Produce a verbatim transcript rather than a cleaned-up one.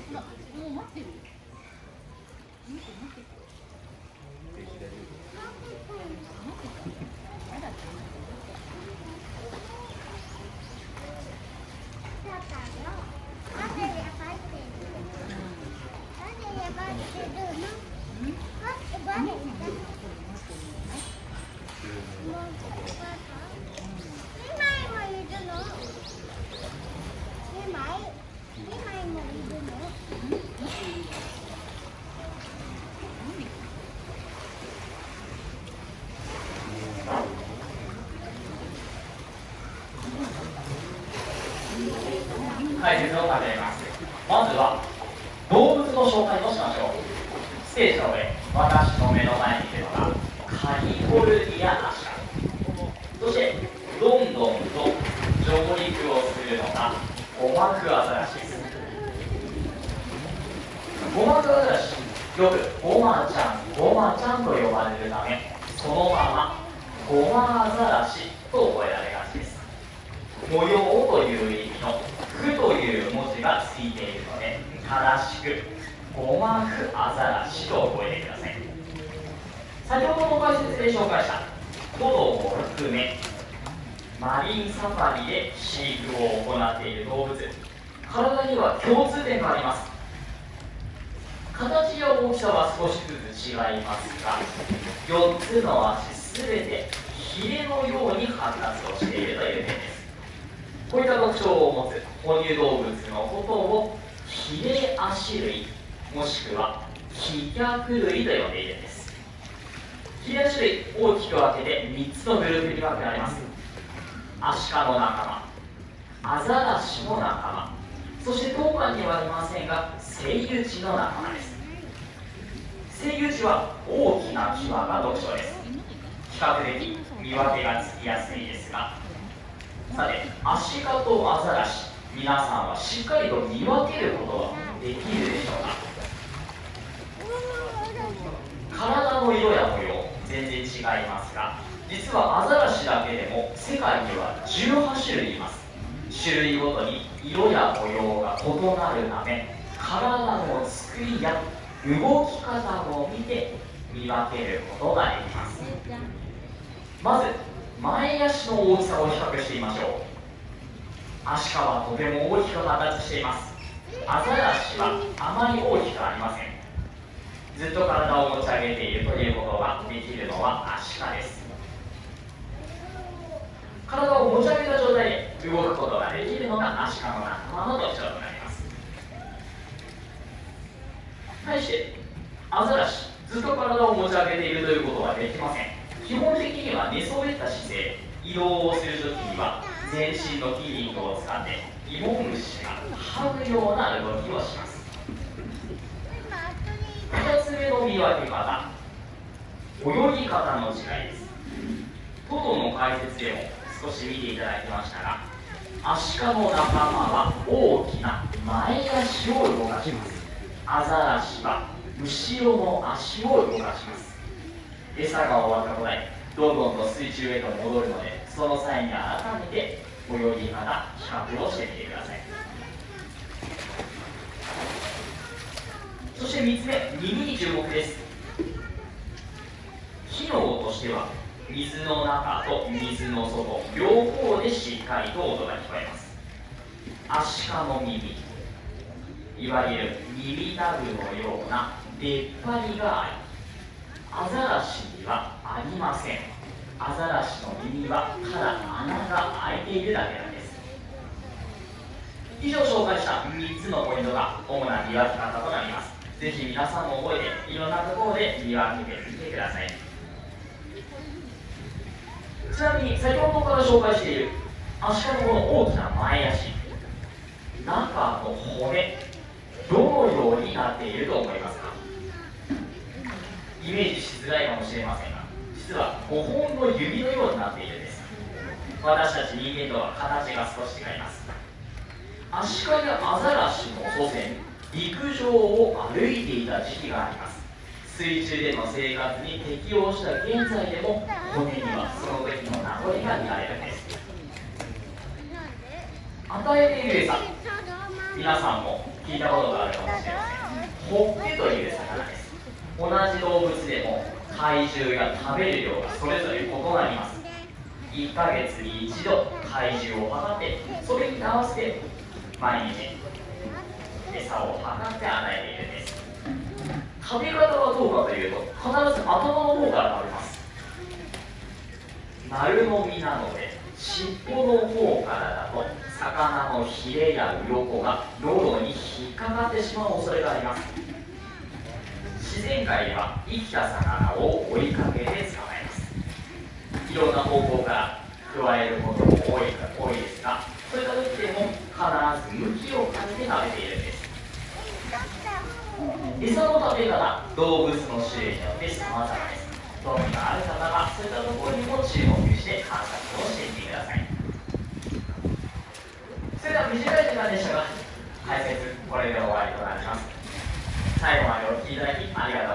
解説を始めます。まずは動物の紹介をしましょう。ステージの上、私の目の前にいるのがカリフォルニアアシカ、そしてどんどんと上陸をするのがゴマフアザラシです。ゴマフアザラシ、よくゴマちゃんゴマちゃんと呼ばれるため、そのままゴマアザラシと覚えられがちです。模様という意味のフという文字がついているので、正しくゴマフアザラシと覚えてください。先ほどの解説で紹介したトドを含めマリンサファリで飼育を行っている動物、体には共通点があります。形や大きさは少しずつ違いますが、よっつの足すべてヒレのように発達をしているという点です。こういった特徴を持つ哺乳動物のことをヒレアシ類、もしくは飛脚類と呼んでいるんです。ヒレアシ類、大きく分けてみっつのグループに分けられます。アシカの仲間、アザラシの仲間、そして当館にはありませんがセイウチの仲間です。セイウチは大きな牙が特徴です。比較的見分けがつきやすいですが、さて、アシカとアザラシ、皆さんはしっかりと見分けることはできるでしょうか。体の色や模様、全然違いますが、実はアザラシだけでも世界にはじゅうはち種類います。種類ごとに色や模様が異なるため、体の作りや動き方を見て見分けることができます。まず前足の大きさを比較してみましょう。アシカはとても大きく発達しています。アザラシはあまり大きくありません。ずっと体を持ち上げているということができるのはアシカです。体を持ち上げた状態で動くことができるのがアシカの仲間の特徴となります。対してアザラシ、ずっと体を持ち上げているということはできません。基本的には寝そべった姿勢、移動をするときには全身の筋肉を使ってイモムシが這うような動きをします。ふたつめの見分け方、泳ぎ方の違いです。トドの解説でも少し見ていただきましたが、アシカの仲間は大きな前足を動かします。アザラシは後ろの足を動かします。餌が終わったことでどんどんと水中へと戻るので、その際に改めて泳ぎ方、比較をしてみてください。そしてみっつめ、耳に注目です。機能としては水の中と水の外両方でしっかりと音が聞こえます。アシカの耳、いわゆる耳たぶのような出っ張りがあり、アザラシにはありません。アザラシの耳はただ穴が開いているだけなんです。以上紹介したみっつのポイントが主な見分け方となります。ぜひ皆さんも覚えて、いろんなところで見分けてみてください。ちなみに先ほどから紹介しているアシカのこの大きな前足、中の骨、どのようになっていると思いますか？イメージしづらいかもしれませんが、実はごほんの指のようになっているんです。私たち人間とは形が少し違います。アシカやアザラシの祖先、陸上を歩いていた時期があります。水中での生活に適応した現在でも骨にはその時の名残が見られるんです。与えている餌、皆さんも聞いたことがあるかもしれません。ホッケという魚です。同じ動物でも体重や食べる量がそれぞれ異なります。いっかげつに一度体重を測って、それに合わせて毎日餌を測って与えているんです。食べ方はどうかというと、必ず頭の方から食べます。丸飲みなので尻尾の方からだと魚のヒレや鱗が喉に引っかかってしまう恐れがあります。自然界では生きた魚を追いかけて捕まえます。いろんな方向から加えることも多い多いですが、そういった時でも必ず向きを変えて食べているんです。餌の食べ方、動物の種類によって様々です。興味がある方はそういったところにも注目して観察をしてみてください。それでは短い時間でしたが、解説これで終わりとなります。最後までお聞きいただきありがとうございました。